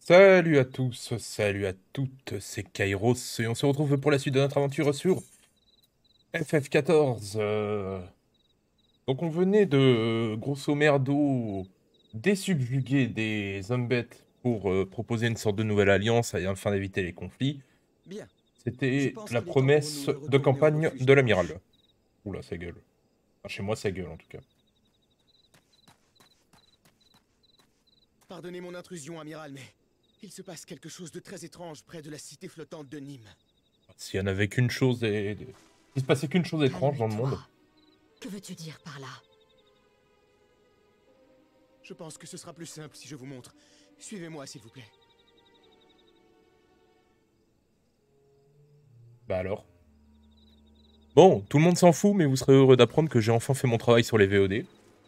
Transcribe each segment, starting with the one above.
Salut à tous, salut à toutes, c'est Kairos et on se retrouve pour la suite de notre aventure sur FF14. Donc on venait de, grosso merdo, désubjuguer des Zombettes pour proposer une sorte de nouvelle alliance afin d'éviter les conflits. Bien. Je C'était pense la qu'il est temps pour nous promesse de de retourner au campagne refuge de des roches. l'amiral. Oula, ça gueule. Enfin, chez moi, ça gueule en tout cas. Pardonnez mon intrusion, amiral, mais il se passe quelque chose de très étrange près de la cité flottante de Nîmes. S'il y en avait qu'une chose s'il se passait qu'une chose étrange dans le Calme-toi. monde. Que veux-tu dire par là? Je pense que ce sera plus simple si je vous montre. Suivez-moi, s'il vous plaît. Bah alors. Bon, tout le monde s'en fout, mais vous serez heureux d'apprendre que j'ai enfin fait mon travail sur les VOD.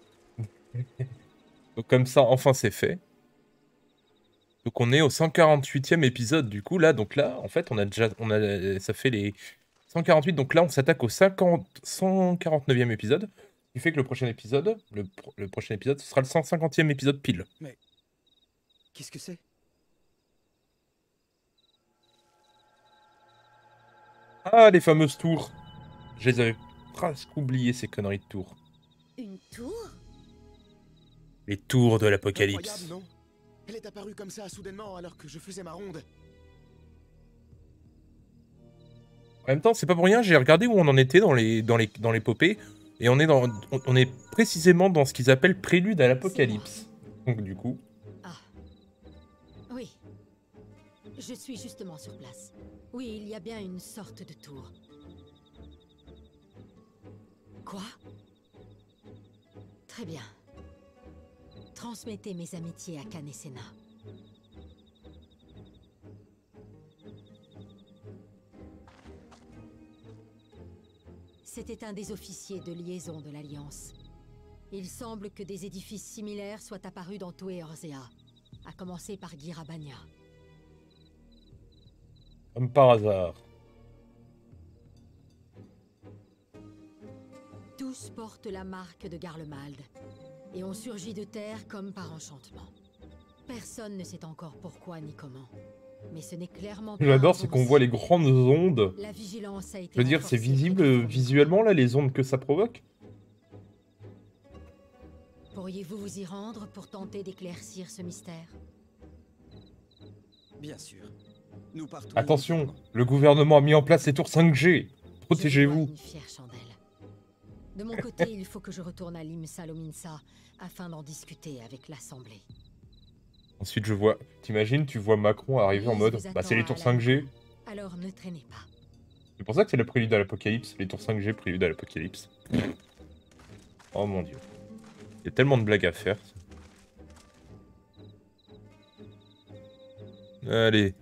Donc comme ça, enfin c'est fait. Donc on est au 148e épisode du coup là. Donc là, en fait, ça fait les 148. Donc là, on s'attaque au 149e épisode. Ce qui fait que le prochain épisode, le prochain épisode, ce sera le 150e épisode pile. Mais qu'est-ce que c'est? Ah, les fameuses tours. Je les avais presque oubliées, ces conneries de tours. Une tour? Les tours de Incroyable, l'apocalypse. non? Elle est apparue comme ça soudainement alors que je faisais ma ronde. En même temps, c'est pas pour rien, j'ai regardé où on en était dans l'épopée, et on est précisément dans ce qu'ils appellent prélude à C'est moi. l'apocalypse. Donc du coup, Ah. Oui. Je suis justement sur place. Oui, il y a bien une sorte de tour. Quoi? Très bien. Transmettez mes amitiés à Khan et Senna. C'était un des officiers de liaison de l'Alliance. Il semble que des édifices similaires soient apparus dans Toé Orzea, à commencer par Girabania. comme par hasard. Tous portent la marque de Garlemald, et ont surgi de terre comme par enchantement. Personne ne sait encore pourquoi ni comment. Mais ce n'est clairement Ce que pas un j'adore, c'est bon qu'on voit les signe. grandes ondes. La vigilance a Je été veux dire, c'est renforcée près visible du four visuellement, microbe. là, les ondes que ça provoque. Pourriez-vous vous y rendre pour tenter d'éclaircir ce mystère? Bien sûr. Nous partons Attention, immédiatement. le gouvernement a mis en place les tours 5G. Je vous dois Protégez-vous. une fière chandelle. De mon côté, il faut que je retourne à Limsa Lominsa afin d'en discuter avec l'Assemblée. Ensuite, t'imagines, tu vois Macron arriver en Lise mode, vous bah c'est attend les à tours Alano. 5G. Alors ne traînez pas. C'est pour ça que c'est le prélude à l'apocalypse, les tours 5G, prélude à l'apocalypse. Oh mon dieu. Il y a tellement de blagues à faire. Allez.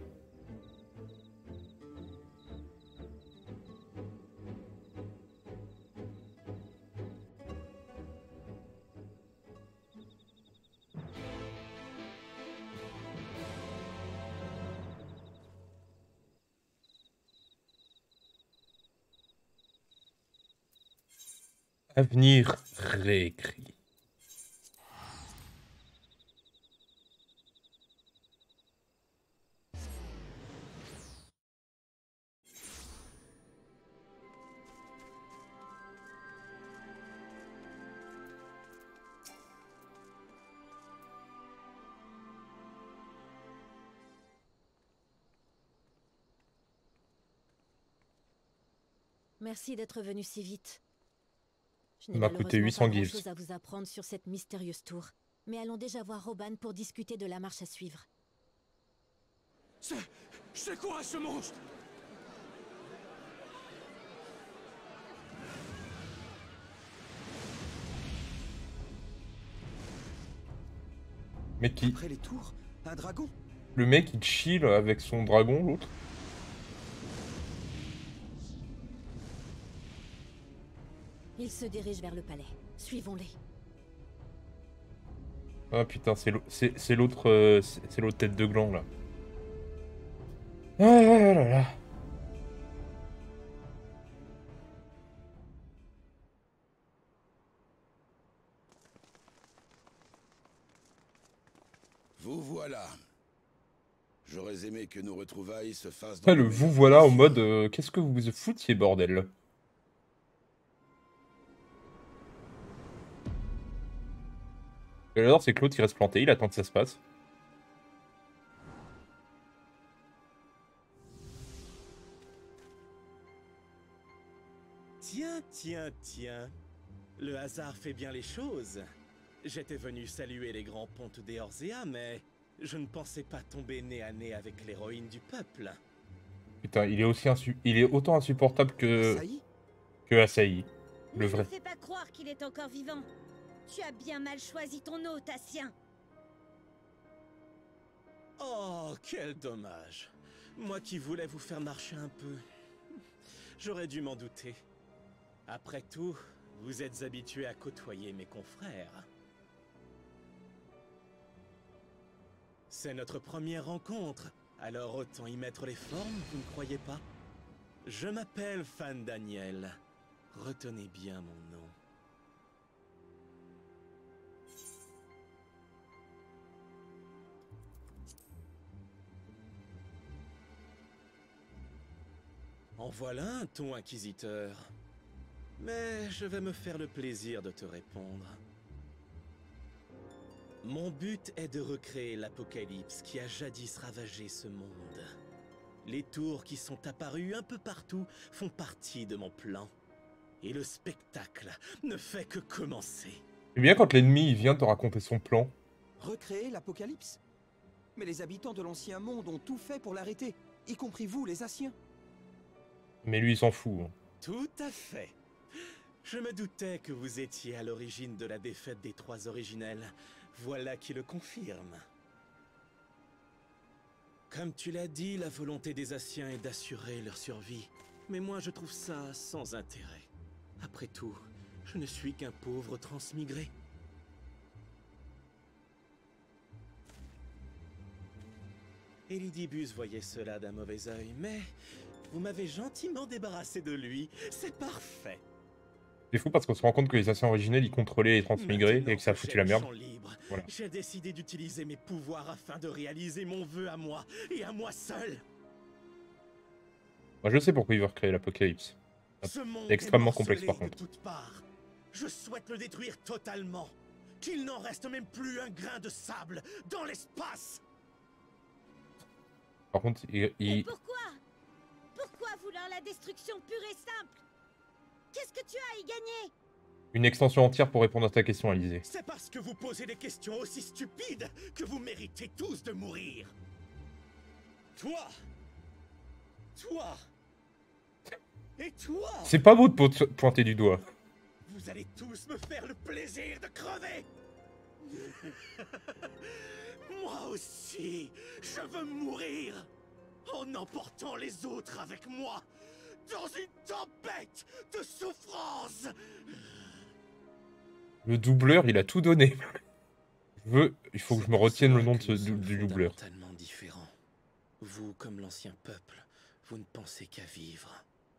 Avenir réécrit. Merci d'être venu si vite. Je Ça n'ai m'a coûté malheureusement pas 800 gifs. grand-chose à vous apprendre sur cette mystérieuse tour. Mais allons déjà voir Roban pour discuter de la marche à suivre. C'est quoi ce monstre? Mais qui... Après les tours, un dragon? Le mec, il chill avec son dragon, l'autre. Ils se dirigent vers le palais. Suivons-les. Ah putain, c'est l'autre c'est l'autre tête de gland, là. Ah là là là. Vous voilà. J'aurais aimé que nos retrouvailles se fassent dans Ah, de le meilleures vous voilà en conditions. mode qu'est-ce que vous vous foutiez, bordel? Ce que j'adore, c'est que l'autre il reste planté, il attend que ça se passe. Tiens, tiens, tiens. Le hasard fait bien les choses. J'étais venu saluer les grands pontes d'Eorzea, mais je ne pensais pas tomber nez à nez avec l'héroïne du peuple. Putain, il est aussi il est autant insupportable Asahi? que Asahi, le Ne vrai. nous fais pas croire qu'il est encore vivant. Tu as bien mal choisi ton hôte, Tassien. Oh, quel dommage. Moi qui voulais vous faire marcher un peu. J'aurais dû m'en douter. Après tout, vous êtes habitué à côtoyer mes confrères. C'est notre première rencontre, alors autant y mettre les formes, vous ne croyez pas? Je m'appelle Fan Daniel. Retenez bien mon nom. En voilà un ton inquisiteur. Mais je vais me faire le plaisir de te répondre. Mon but est de recréer l'apocalypse qui a jadis ravagé ce monde. Les tours qui sont apparues un peu partout font partie de mon plan. Et le spectacle ne fait que commencer. C'est bien quand l'ennemi il vient te raconter son plan. Recréer l'apocalypse? Mais les habitants de l'ancien monde ont tout fait pour l'arrêter, y compris vous, les Asiens. Mais lui il s'en fout. Hein. Tout à fait. Je me doutais que vous étiez à l'origine de la défaite des trois originels. Voilà qui le confirme. Comme tu l'as dit, la volonté des Asiens est d'assurer leur survie. Mais moi je trouve ça sans intérêt. Après tout, je ne suis qu'un pauvre transmigré. Elidibus voyait cela d'un mauvais œil, mais vous m'avez gentiment débarrassé de lui. C'est parfait. C'est fou parce qu'on se rend compte que les anciens originels ils contrôlaient les transmigrés et que ça a foutu la merde. Voilà. J'ai décidé d'utiliser mes pouvoirs afin de réaliser mon vœu à moi et à moi seul. Moi je sais pourquoi il veut recréer l'apocalypse. Ce monde C'est extrêmement est complexe par morcelé contre. de toutes parts. Je souhaite le détruire totalement. Qu'il n'en reste même plus un grain de sable dans l'espace. Par contre, Et pourquoi? Pourquoi vouloir la destruction pure et simple? Qu'est-ce que tu as à y gagner? une extension entière pour répondre à ta question, Alizé. C'est parce que vous posez des questions aussi stupides que vous méritez tous de mourir. Toi. Toi. Et toi. C'est pas beau de pointer du doigt. Vous allez tous me faire le plaisir de crever. Moi aussi, je veux mourir. En emportant les autres avec moi. Dans une tempête de souffrance. Le doubleur, il a tout donné. Il faut que je me retienne le nom de du doubleur. Fondamentalement différent. Vous, comme l'ancien peuple, vous ne pensez qu'à vivre.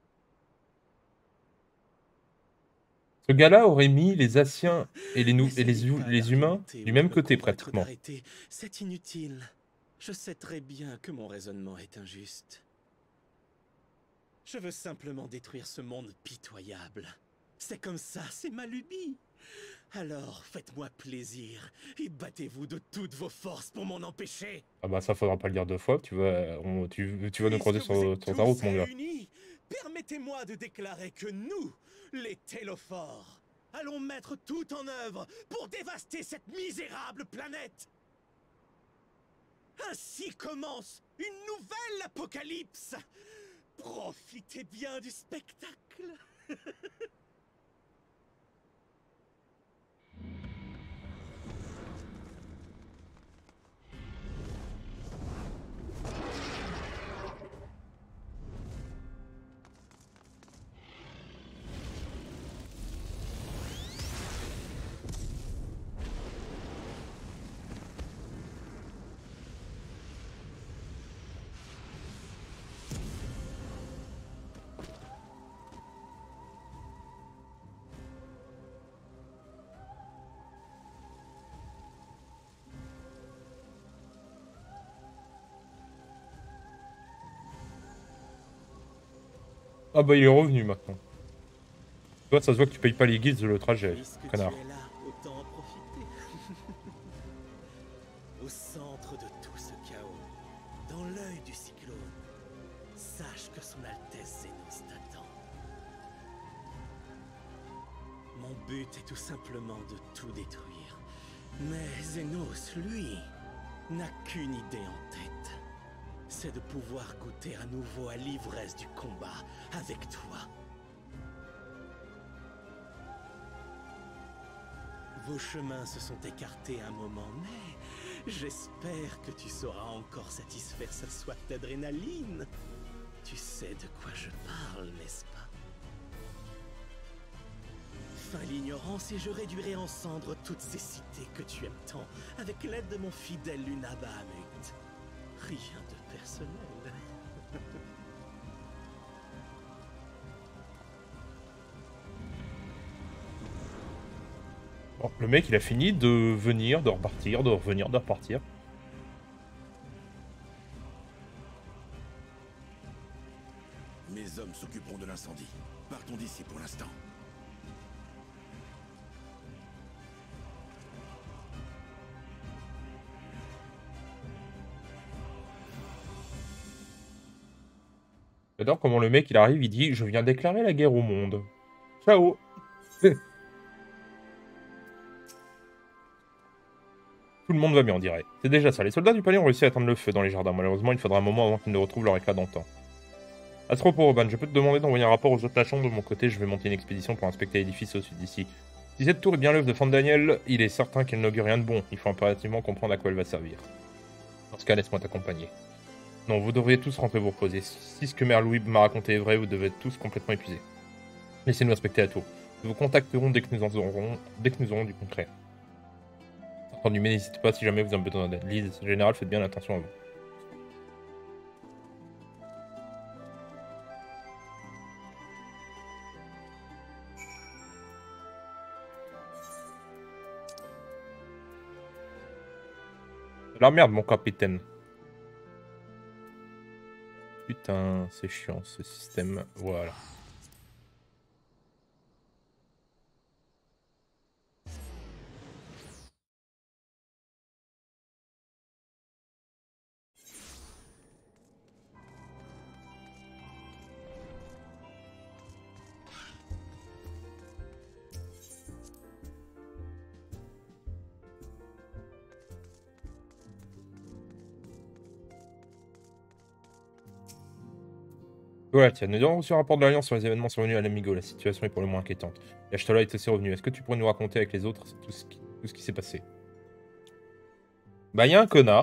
Ce gars-là aurait mis les Asiens et les humains du même côté pratiquement. C'est inutile. Je sais très bien que mon raisonnement est injuste. Je veux simplement détruire ce monde pitoyable. C'est comme ça, c'est ma lubie. Alors, faites-moi plaisir et battez-vous de toutes vos forces pour m'en empêcher. Ah bah ça faudra pas le dire deux fois, tu vas nous croiser sur ta route, mon gars. Permettez-moi de déclarer que nous, les Télophores, allons mettre tout en œuvre pour dévaster cette misérable planète. Ainsi commence une nouvelle apocalypse. Profitez bien du spectacle. Ah bah il est revenu maintenant. Toi, ça se voit que tu payes pas les guides le trajet, Puisque connard. tu es là, autant en profiter. Au centre de tout ce chaos, dans l'œil du cyclone, sache que son Altesse Zénos t'attend. Mon but est tout simplement de tout détruire. Mais Zénos, lui, n'a qu'une idée en tête. C'est de pouvoir goûter à nouveau à l'ivresse du combat avec toi. Vos chemins se sont écartés un moment, mais j'espère que tu sauras encore satisfaire sa soif d'adrénaline. Tu sais de quoi je parle, n'est-ce pas? Fin l'ignorance et je réduirai en cendres toutes ces cités que tu aimes tant, avec l'aide de mon fidèle Luna Bahamut. Rien de personnel. Bon, le mec, il a fini de venir, de repartir, de revenir, de repartir. Mes hommes s'occuperont de l'incendie. Partons d'ici pour l'instant. J'adore comment le mec, il arrive, il dit « Je viens déclarer la guerre au monde. Ciao !» Tout le monde va bien, on dirait. C'est déjà ça. Les soldats du palais ont réussi à éteindre le feu dans les jardins. Malheureusement, il faudra un moment avant qu'ils ne retrouvent leur éclat d'antan. Astroporoban, je peux te demander d'envoyer un rapport aux autres tâchons de mon côté. Je vais monter une expédition pour inspecter l'édifice au sud d'ici. Si cette tour est bien l'œuvre de Fandaniel, il est certain qu'elle n'augure rien de bon. Il faut impérativement comprendre à quoi elle va servir. Dans ce cas, laisse-moi t'accompagner. Non, vous devriez tous rentrer vous reposer. Si ce que Mère Louis m'a raconté est vrai, vous devez être tous complètement épuisés. Laissez-nous inspecter la tour. Nous vous contacterons dès que nous aurons du concret. Entendu, mais n'hésitez pas si jamais vous avez besoin d'aide. Lise, général, faites bien attention à vous. La merde, mon capitaine. Putain, c'est chiant ce système. Voilà. Voilà, tiens, nous avons reçu un rapport de l'Alliance sur les événements survenus à l'Amigo. La situation est pour le moins inquiétante. L'Ashtola est aussi revenu. Est-ce que tu pourrais nous raconter avec les autres tout ce qui s'est passé? Bah, il y a un connard.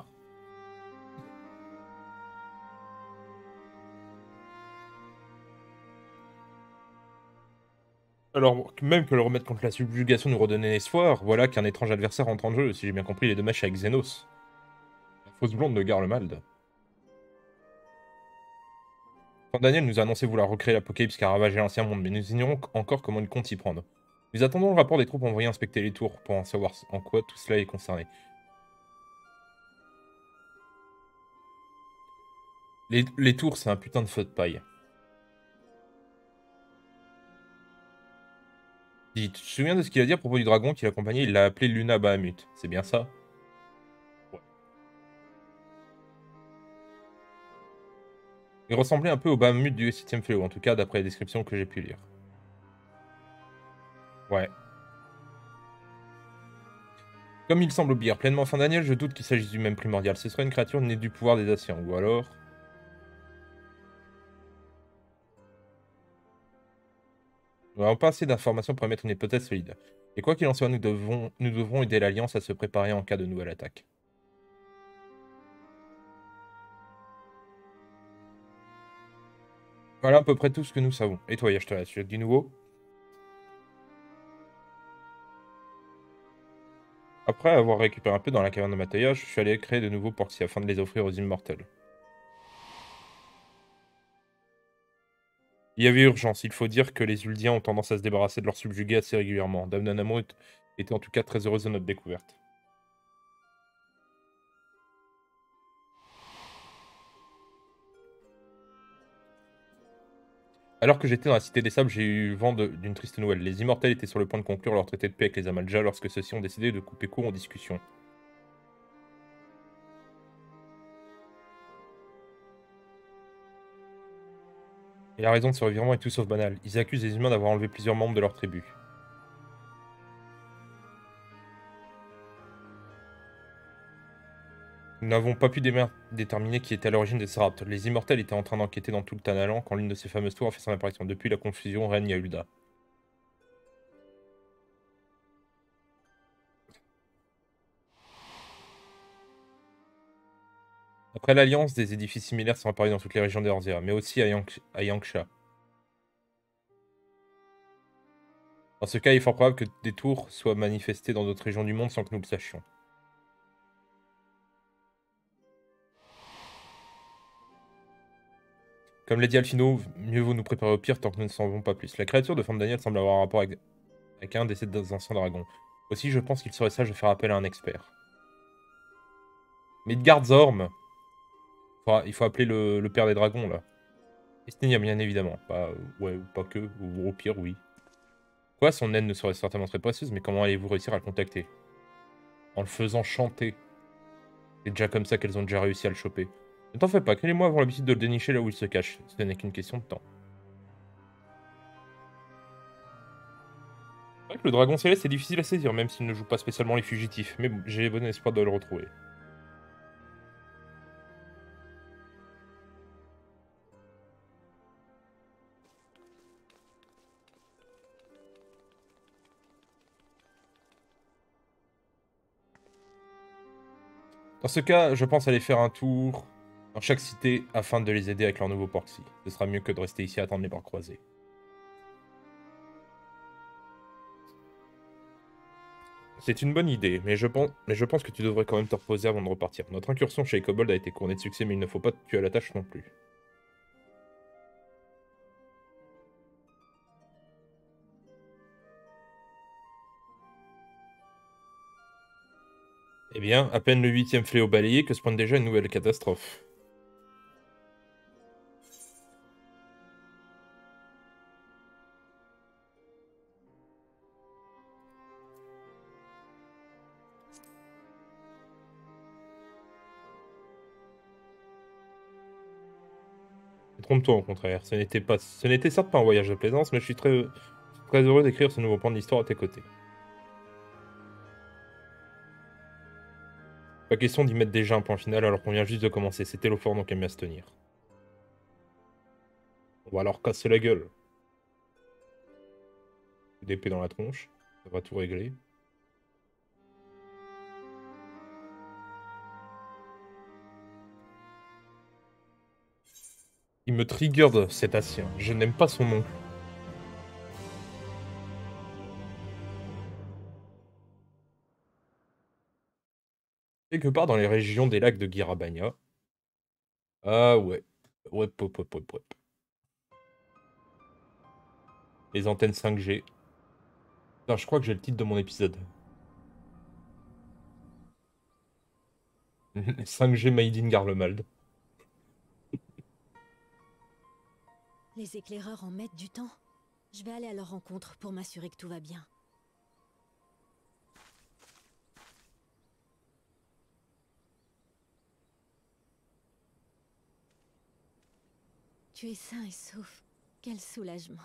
Alors, même que le remède contre la subjugation nous redonnait l'espoir, voilà qu'un étrange adversaire entre en jeu. Si j'ai bien compris, les deux matchs avec Xenos. La fausse blonde de Garlemald. Quand Daniel nous a annoncé vouloir recréer l'Apocalypse qui a ravagé l'ancien monde, mais nous ignorons encore comment il compte y prendre. Nous attendons le rapport des troupes envoyées inspecter les tours pour en savoir en quoi tout cela est concerné. Les tours, c'est un putain de feu de paille. Dis, tu te souviens de ce qu'il a dit à propos du dragon qui l'accompagnait? Il l'a appelé Luna Bahamut. C'est bien ça? Ouais. Il ressemblait un peu au Bahamut du 7ème fléau, en tout cas d'après les descriptions que j'ai pu lire. Ouais. Comme il semble obéir pleinement fin Daniel, je doute qu'il s'agisse du même primordial. Ce serait une créature née du pouvoir des Asiens, ou alors... Nous n'avons pas assez d'informations pour émettre une hypothèse solide. Et quoi qu'il en soit, nous devrons aider l'Alliance à se préparer en cas de nouvelle attaque. Voilà à peu près tout ce que nous savons. Et toi, Yashtola, tu as du nouveau? Après avoir récupéré un peu dans la caverne de Mataya, je suis allé créer de nouveaux portiers afin de les offrir aux immortels. Il y avait urgence, il faut dire que les Uldiens ont tendance à se débarrasser de leurs subjugués assez régulièrement. Dame Nanamo était en tout cas très heureuse de notre découverte. Alors que j'étais dans la Cité des Sables, j'ai eu vent d'une triste nouvelle. Les Immortels étaient sur le point de conclure leur traité de paix avec les Amalja lorsque ceux-ci ont décidé de couper court aux discussions. Et la raison de ce revirement est tout sauf banale. Ils accusent les humains d'avoir enlevé plusieurs membres de leur tribu. Nous n'avons pas pu déterminer qui était à l'origine de ces rapts. Les Immortels étaient en train d'enquêter dans tout le Tanalan quand l'une de ces fameuses tours a fait son apparition. Depuis, la confusion règne à Ulda. Après l'Alliance, des édifices similaires sont apparus dans toutes les régions d'Erzea, mais aussi à Yanksha. Dans ce cas, il est fort probable que des tours soient manifestées dans d'autres régions du monde sans que nous le sachions. Comme l'a dit Alfino, mieux vaut nous préparer au pire tant que nous ne savons pas plus. La créature de Forme Daniel semble avoir un rapport avec un des anciens dragons. Aussi, je pense qu'il serait sage de faire appel à un expert. Midgardsorm. Il faut appeler le père des dragons, là. Estinir, bien évidemment. Bah, ouais, pas que. Ou au pire, oui. Quoi, son aide ne serait certainement très précieuse, mais comment allez-vous réussir à le contacter? En le faisant chanter. C'est déjà comme ça qu'elles ont déjà réussi à le choper. Ne t'en fais pas, Ken et moi avons l'habitude de le dénicher là où il se cache. Ce n'est qu'une question de temps. C'est vrai que le dragon céleste est difficile à saisir, même s'il ne joue pas spécialement les fugitifs. Mais bon, j'ai bon espoir de le retrouver. Dans ce cas, je pense aller faire un tour dans chaque cité afin de les aider avec leur nouveau proxy. Ce sera mieux que de rester ici à attendre les bras croisés. C'est une bonne idée, mais je pense que tu devrais quand même te reposer avant de repartir. Notre incursion chez les Kobolds a été couronnée de succès, mais il ne faut pas te tuer à la tâche non plus. Eh bien, à peine le 8e fléau balayé que se pointe déjà une nouvelle catastrophe. Trompe-toi au contraire, ce n'était certes pas un voyage de plaisance, mais je suis très heureux d'écrire ce nouveau pan de l'histoire à tes côtés. Pas question d'y mettre déjà un point final alors qu'on vient juste de commencer, c'était l'eau fort donc aime bien se tenir. On va alors casser la gueule. D'épée dans la tronche, ça va tout régler. Il me trigger cet Cétacien, je n'aime pas son nom. Quelque part dans les régions des lacs de Girabania. Ah ouais. Ouais, pop. Les antennes 5G. Putain, je crois que j'ai le titre de mon épisode. 5G Made in Garlemald. Les éclaireurs en mettent du temps. Je vais aller à leur rencontre pour m'assurer que tout va bien. Tu es sain et sauf. Quel soulagement.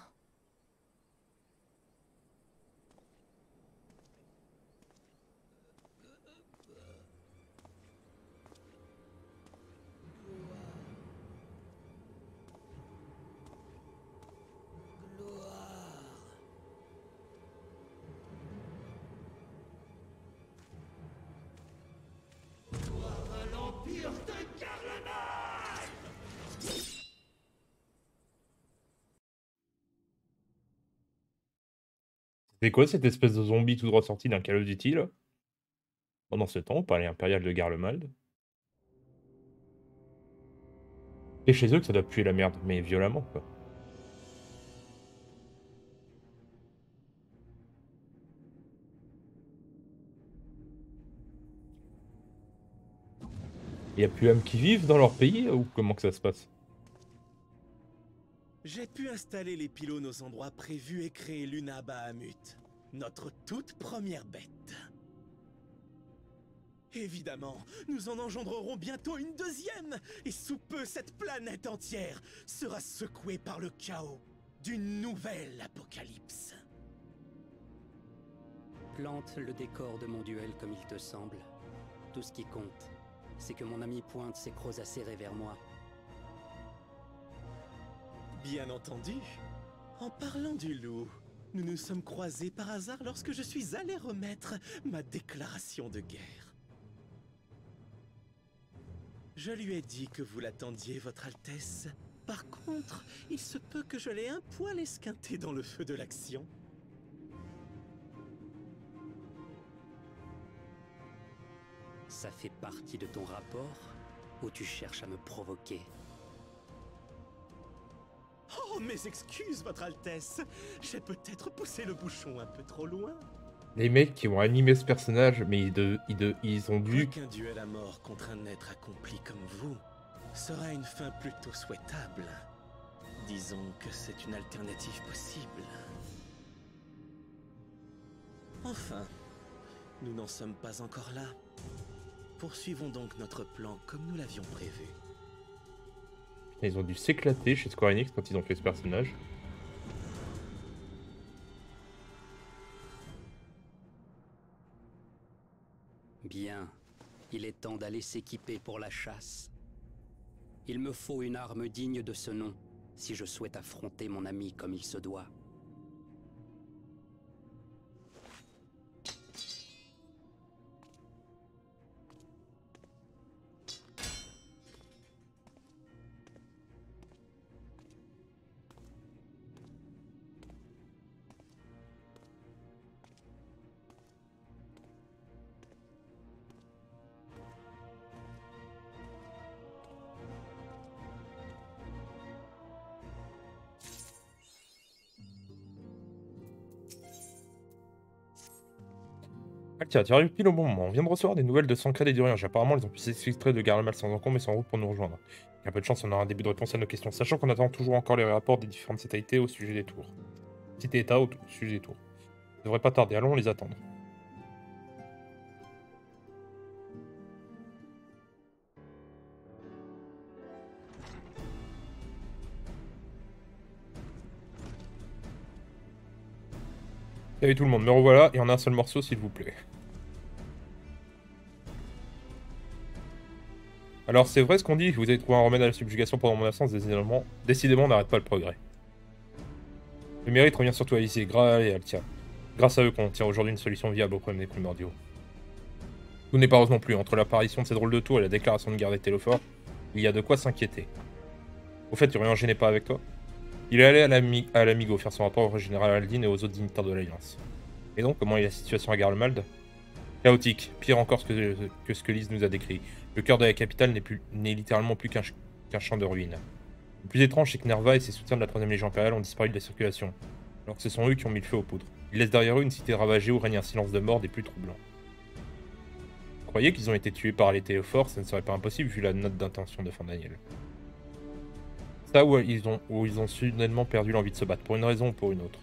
C'est quoi cette espèce de zombie tout droit sorti d'un Call of Duty là? Pendant ce temps, on parlait impérial de Garlemald. Et chez eux que ça doit puer la merde, mais violemment quoi. Y a plus âmes qui vivent dans leur pays ou comment que ça se passe? J'ai pu installer les pylônes aux endroits prévus et créer l'Una Bahamut, notre toute première bête. Évidemment, nous en engendrerons bientôt une deuxième, et sous peu cette planète entière sera secouée par le chaos d'une nouvelle apocalypse. Plante le décor de mon duel comme il te semble. Tout ce qui compte, c'est que mon ami pointe ses crocs acérés vers moi. Bien entendu. En parlant du loup, nous nous sommes croisés par hasard lorsque je suis allé remettre ma déclaration de guerre. Je lui ai dit que vous l'attendiez, Votre Altesse. Par contre, il se peut que je l'ai un poil esquinté dans le feu de l'action. Ça fait partie de ton rapport ou tu cherches à me provoquer? Oh, mes excuses, Votre Altesse. J'ai peut-être poussé le bouchon un peu trop loin. Les mecs qui ont animé ce personnage, mais ils ont dû... Qu'un duel à mort contre un être accompli comme vous sera une fin plutôt souhaitable. Disons que c'est une alternative possible. Enfin, nous n'en sommes pas encore là. Poursuivons donc notre plan comme nous l'avions prévu. Ils ont dû s'éclater chez Square Enix quand ils ont fait ce personnage. Bien, il est temps d'aller s'équiper pour la chasse. Il me faut une arme digne de ce nom, si je souhaite affronter mon ami comme il se doit. Ah tiens, tu arrives pile au bon moment. On vient de recevoir des nouvelles de Sancred et d'Uriange. Apparemment, ils ont pu s'extraire de Garlemald sans encombre et sans route pour nous rejoindre. Il y a peu de chance, on aura un début de réponse à nos questions, sachant qu'on attend toujours encore les rapports des différentes cité au sujet des tours. Cité-État au sujet des tours. Ça devrait pas tarder, allons les attendre. Salut tout le monde, me revoilà et en un seul morceau s'il vous plaît. Alors c'est vrai ce qu'on dit, vous avez trouvé un remède à la subjugation pendant mon absence, décidément on n'arrête pas le progrès. Le mérite revient surtout à Izzy, Graal et Altia. Grâce à eux qu'on tient aujourd'hui une solution viable aux problèmes des primordiaux. Tout n'est pas rose non plus, entre l'apparition de ces drôles de tours et la déclaration de guerre des Télophores, il y a de quoi s'inquiéter. Au fait, Uriange n'est pas avec toi? Il est allé à l'Amigo faire son rapport au général Aldin et aux autres dignitaires de l'Alliance. Et donc, comment est la situation à Garlemald? Chaotique, pire encore que ce que Lys nous a décrit. Le cœur de la capitale n'est littéralement plus qu'un champ de ruines. Le plus étrange, c'est que Nerva et ses soutiens de la 3ème Légion impériale ont disparu de la circulation, alors que ce sont eux qui ont mis le feu aux poudres. Ils laissent derrière eux une cité ravagée où règne un silence de mort des plus troublants. Vous croyez qu'ils ont été tués par les Télophores? Ça ne serait pas impossible vu la note d'intention de Fandaniel. Ça où ils ont soudainement perdu l'envie de se battre, pour une raison ou pour une autre.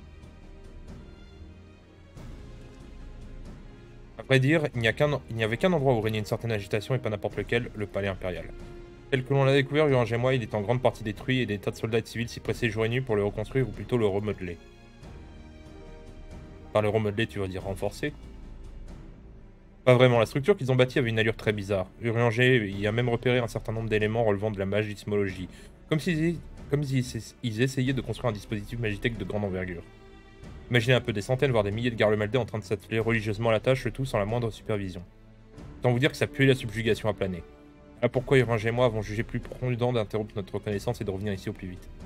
À vrai dire, il n'y avait qu'un endroit où régnait une certaine agitation et pas n'importe lequel, le palais impérial. Tel que l'on l'a découvert, Uriange et moi, il est en grande partie détruit et des tas de soldats et de civils s'y pressaient jour et nuit pour le reconstruire ou plutôt le remodeler. Par le remodeler, tu veux dire renforcer? Pas vraiment, la structure qu'ils ont bâtie avait une allure très bizarre. Uriange y a même repéré un certain nombre d'éléments relevant de la magismologie. Comme s'ils essayaient de construire un dispositif magitech de grande envergure. Imaginez un peu des centaines, voire des milliers de Garlemaldais en train de s'atteler religieusement à la tâche, le tout sans la moindre supervision. Autant vous dire que ça pue la subjugation à planer. Voilà pourquoi Uriange et moi avons jugé plus prudent d'interrompre notre reconnaissance et de revenir ici au plus vite.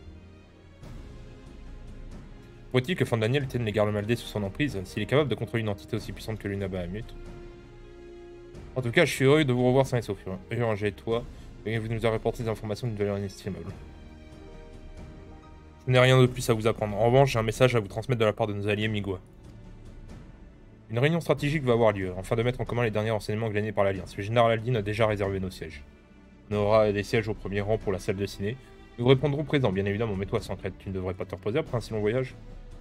Faut-il que Fandaniel tienne les Garlemaldais sous son emprise, s'il est capable de contrôler une entité aussi puissante que l'Una Bahamut? En tout cas, je suis heureux de vous revoir sain et sauf. Uriange et toi, et vous nous avez rapporté des informations d'une valeur inestimable. Je n'ai rien de plus à vous apprendre. En revanche, j'ai un message à vous transmettre de la part de nos alliés Migwa. Une réunion stratégique va avoir lieu, afin de mettre en commun les derniers renseignements glanés par l'Alliance. Le général Aldin a déjà réservé nos sièges. On aura des sièges au premier rang pour la salle de ciné. Nous répondrons présent, bien évidemment, mais toi, Sancred, tu ne devrais pas te reposer après un si long voyage.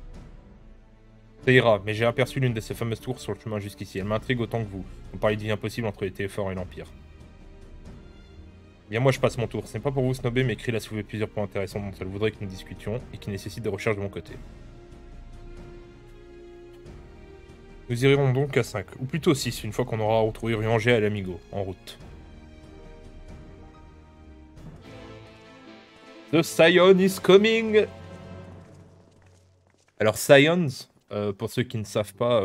Ça ira, mais j'ai aperçu l'une de ces fameuses tours sur le chemin jusqu'ici. Elle m'intrigue autant que vous. On parlait de vie impossible entre les Téléphores et l'Empire. Bien, moi je passe mon tour. Ce n'est pas pour vous snobber, mais Krill a soulevé plusieurs points intéressants dont elle voudrait que nous discutions et qui nécessitent des recherches de mon côté. Nous irons donc à 5, ou plutôt 6, une fois qu'on aura retrouvé Urianger et l'Amigo, en route. The Scion is coming! Alors Scions, pour ceux qui ne savent pas,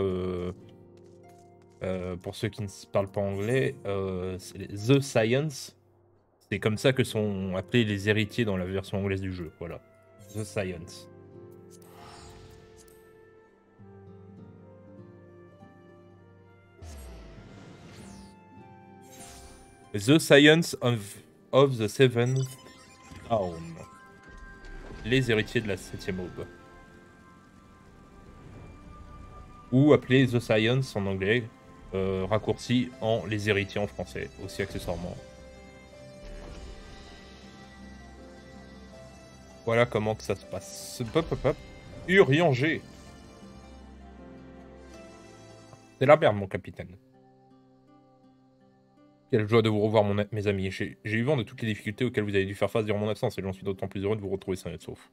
pour ceux qui ne parlent pas anglais, c'est The Scions. C'est comme ça que sont appelés les héritiers dans la version anglaise du jeu, voilà. The Scions. The Science of the Seventh Dawn. Les héritiers de la 7ème aube. Ou appelé The Science en anglais, raccourci en les héritiers en français, aussi accessoirement. Voilà comment que ça se passe. Hop, hop, hop. Urianger. C'est la merde, mon capitaine. Quelle joie de vous revoir, mes amis. J'ai eu vent de toutes les difficultés auxquelles vous avez dû faire face durant mon absence, et j'en suis d'autant plus heureux de vous retrouver sain et sauf.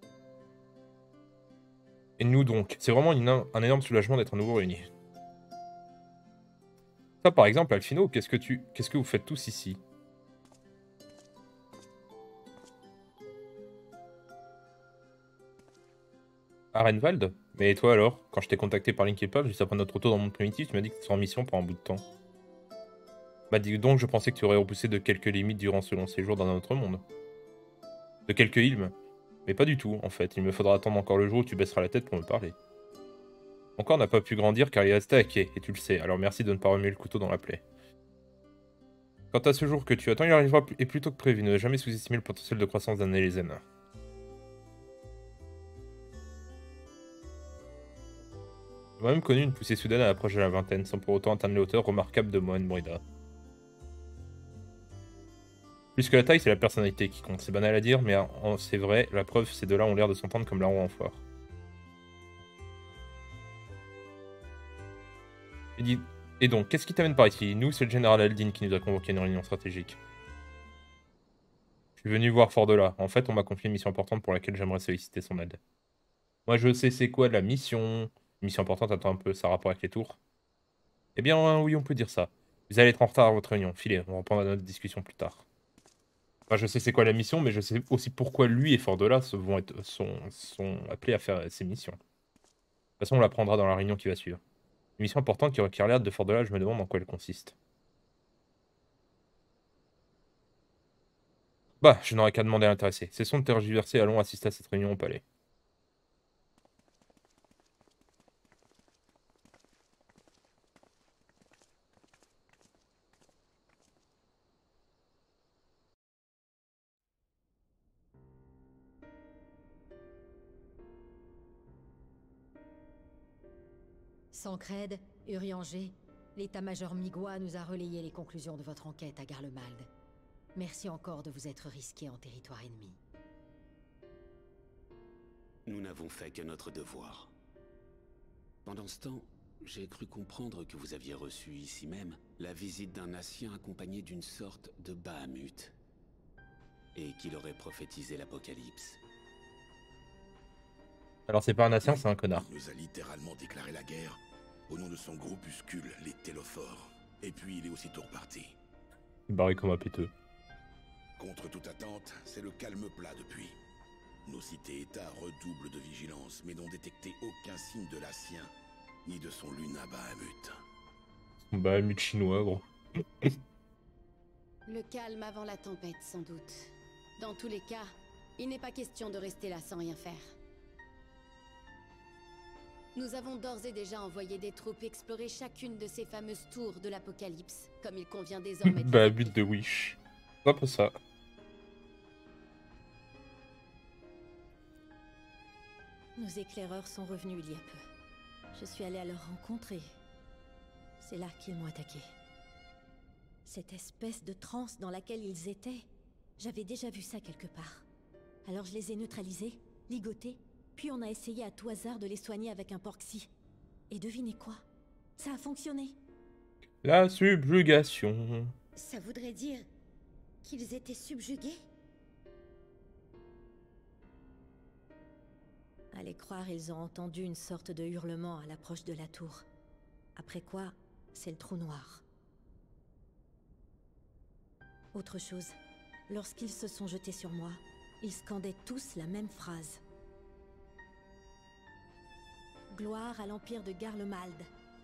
Et nous donc, c'est vraiment un énorme soulagement d'être à nouveau réunis. Ça, par exemple, Alphino, qu'est-ce que vous faites tous ici? Arenwald? Mais toi alors? Quand je t'ai contacté par Linkin Park, juste après notre retour dans le monde primitif, tu m'as dit que tu serais en mission pour un bout de temps. Bah dis donc, je pensais que tu aurais repoussé de quelques limites durant ce long séjour dans un autre monde. De quelques ilmes. Mais pas du tout, en fait. Il me faudra attendre encore le jour où tu baisseras la tête pour me parler. Mon corps n'a pas pu grandir car il est resté à quai, et tu le sais, alors merci de ne pas remuer le couteau dans la plaie. Quant à ce jour que tu attends, il arrivera et plutôt que prévu. Ne jamais sous-estimer le potentiel de croissance d'un Elezen. J'ai même connu une poussée soudaine à l'approche de la vingtaine, sans pour autant atteindre les hauteurs remarquables de Mohan Brida. Plus que la taille, c'est la personnalité qui compte. C'est banal à dire, mais c'est vrai, la preuve, ces deux-là ont l'air de s'entendre comme la roue en foire. Et donc, qu'est-ce qui t'amène par ici? Nous, c'est le général Aldin qui nous a convoqué à une réunion stratégique. Je suis venu voir Fort-de-là. En fait, on m'a confié une mission importante pour laquelle j'aimerais solliciter son aide. Moi, je sais c'est quoi la mission. Une mission importante, attends un peu, ça a rapport avec les tours. Eh bien, oui, on peut dire ça. Vous allez être en retard à votre réunion. Filez, on reprendra notre discussion plus tard. Enfin, je sais c'est quoi la mission, mais je sais aussi pourquoi lui et Fort-de-là sont appelés à faire ces missions. De toute façon, on l'apprendra dans la réunion qui va suivre. Une mission importante qui requiert l'aide de Fort-de-là, je me demande en quoi elle consiste. Bah, je n'aurais qu'à demander à l'intéressé. Cessons de tergiverser et allons assister à cette réunion au palais. Sancred, Urianger, l'état-major Migwa nous a relayé les conclusions de votre enquête à Garlemald. Merci encore de vous être risqué en territoire ennemi. Nous n'avons fait que notre devoir. Pendant ce temps, j'ai cru comprendre que vous aviez reçu ici même la visite d'un Ancien accompagné d'une sorte de Bahamut, et qu'il aurait prophétisé l'apocalypse. Alors c'est pas un Ancien, c'est un connard. Il nous a littéralement déclaré la guerre au nom de son groupuscule, les Télophores. Et puis il est aussitôt reparti. Barré comme un péteux. Contre toute attente, c'est le calme plat depuis. Nos cités-États redoublent de vigilance, mais n'ont détecté aucun signe de l'Ancien, ni de son Luna Bahamut. Bahamut chinois, gros. Le calme avant la tempête, sans doute. Dans tous les cas, il n'est pas question de rester là sans rien faire. Nous avons d'ores et déjà envoyé des troupes explorer chacune de ces fameuses tours de l'Apocalypse, comme il convient désormais de Bahamut de Wish. Pas pour ça. Nos éclaireurs sont revenus il y a peu. Je suis allée à leur rencontre et c'est là qu'ils m'ont attaqué. Cette espèce de transe dans laquelle ils étaient, j'avais déjà vu ça quelque part. Alors je les ai neutralisés, ligotés, puis on a essayé à tout hasard de les soigner avec un porxy. Et devinez quoi? Ça a fonctionné. La subjugation. Ça voudrait dire qu'ils étaient subjugués? Allez croire, ils ont entendu une sorte de hurlement à l'approche de la tour. Après quoi, c'est le trou noir. Autre chose, lorsqu'ils se sont jetés sur moi, ils scandaient tous la même phrase. Gloire à l'Empire de Garlemald.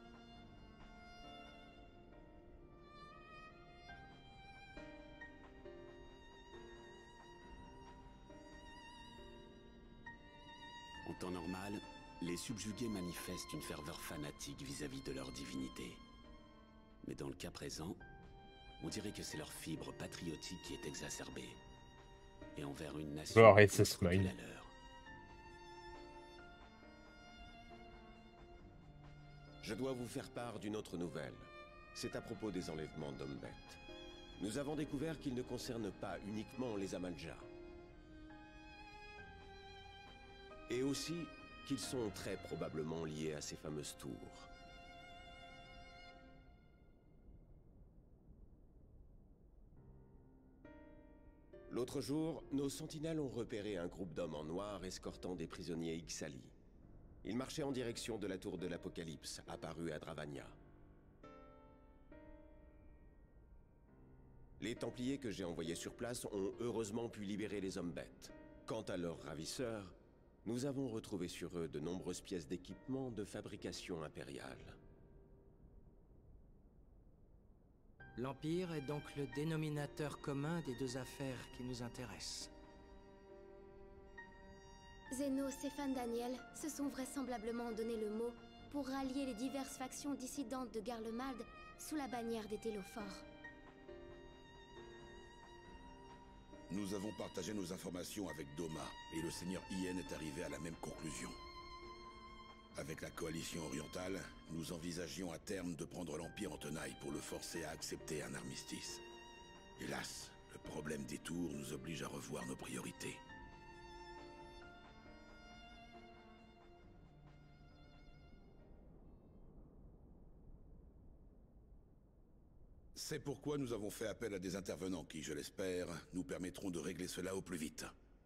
En temps normal, les subjugués manifestent une ferveur fanatique vis-à-vis de leur divinité. Mais dans le cas présent, on dirait que c'est leur fibre patriotique qui est exacerbée. Et envers une nation Gloire et autre que Sesmaïn. la leur. Je dois vous faire part d'une autre nouvelle. C'est à propos des enlèvements d'Ombet. Nous avons découvert qu'ils ne concernent pas uniquement les Amalj'aa. Et aussi qu'ils sont très probablement liés à ces fameuses tours. L'autre jour, nos sentinelles ont repéré un groupe d'hommes en noir escortant des prisonniers Ixali. Ils marchaient en direction de la tour de l'Apocalypse, apparue à Dravania. Les Templiers que j'ai envoyés sur place ont heureusement pu libérer les hommes bêtes. Quant à leurs ravisseurs, nous avons retrouvé sur eux de nombreuses pièces d'équipement de fabrication impériale. L'Empire est donc le dénominateur commun des deux affaires qui nous intéressent. Zénos et Fan Daniel se sont vraisemblablement donné le mot pour rallier les diverses factions dissidentes de Garlemald sous la bannière des Télophores. Nous avons partagé nos informations avec Doma, et le seigneur Ien est arrivé à la même conclusion. Avec la coalition orientale, nous envisagions à terme de prendre l'Empire en tenaille pour le forcer à accepter un armistice. Hélas, le problème des tours nous oblige à revoir nos priorités. C'est pourquoi nous avons fait appel à des intervenants qui, je l'espère, nous permettront de régler cela au plus vite.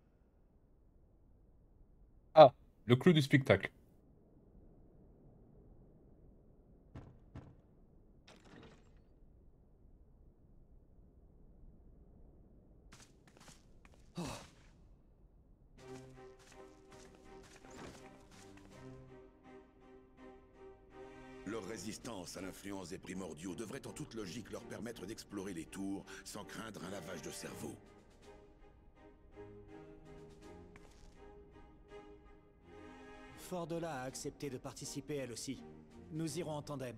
Ah, le clou du spectacle. Leur résistance à l'influence des primordiaux devrait en toute logique leur permettre d'explorer les tours sans craindre un lavage de cerveau. Fordola a accepté de participer elle aussi. Nous irons en tandem.